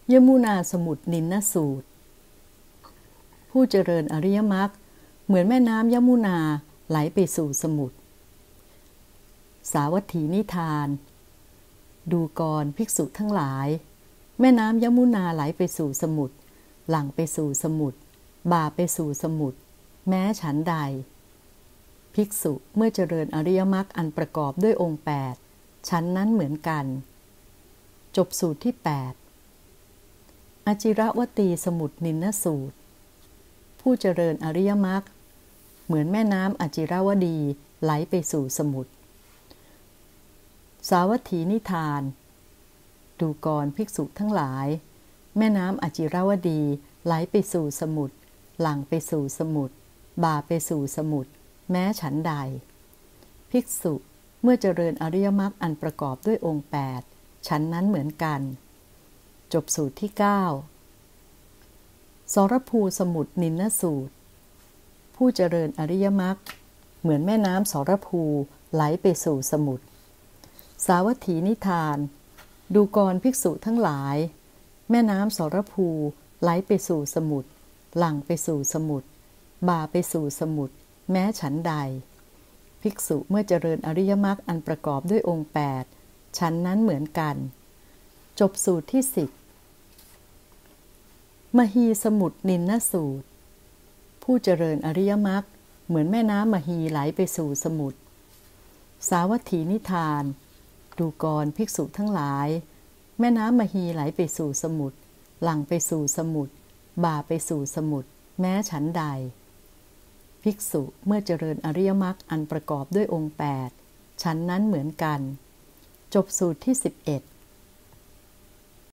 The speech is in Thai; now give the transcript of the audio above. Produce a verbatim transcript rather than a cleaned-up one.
ยมุนาสมุทรนินนสูตรผู้เจริญอริยมรรคเหมือนแม่น้ำยมุนาไหลไปสู่สมุทรสาวัตถีนิทานดูกรภิกษุทั้งหลายแม่น้ำยมุนาไหลไปสู่สมุทรหลั่งไปสู่สมุทรบ่าไปสู่สมุทรแม้ฉันใดภิกษุเมื่อเจริญอริยมรรคอันประกอบด้วยองค์แปดฉันนั้นเหมือนกันจบสูตรที่แปดอจิรวตีสมุทรนินนสูตรผู้เจริญอริยมรรคเหมือนแม่น้ำอจิรวดีไหลไปสู่สมุทรสาวัตถีนิทานดูกรภิกษุทั้งหลายแม่น้ำอจิรวดีไหลไปสู่สมุทรหลั่งไปสู่สมุทรบ่าไปสู่สมุทรแม้ฉันใดภิกษุเมื่อเจริญอริยมรรคอันประกอบด้วยองค์แปดฉันนั้นเหมือนกันจบสูตรที่เก้าสรภูสมุทรนินนสูตรผู้เจริญอริยมรรคเหมือนแม่น้ำสรภูไหลไปสู่สมุทรสาวัตถีนิทานดูกรภิกษุทั้งหลายแม่น้ำสรภูไหลไปสู่สมุทรหลั่งไปสู่สมุทรบ่าไปสู่สมุทรแม้ฉันใดภิกษุเมื่อเจริญอริยมรรคอันประกอบด้วยองค์แปดฉันนั้นเหมือนกันจบสูตรที่สิบมหีสมุทรนินนสูตรผู้เจริญอริยมรรคเหมือนแม่น้ำมหีไหลไปสู่สมุทรสาวัตถีนิทานดูกรภิกษุทั้งหลายแม่น้ำมหีไหลไปสู่สมุทรหลั่งไปสู่สมุทรบ่าไปสู่สมุทรแม้ฉันใดภิกษุเมื่อเจริญอริยมรรคอันประกอบด้วยองค์แปดฉันนั้นเหมือนกันจบสูตรที่สิบเอ็ด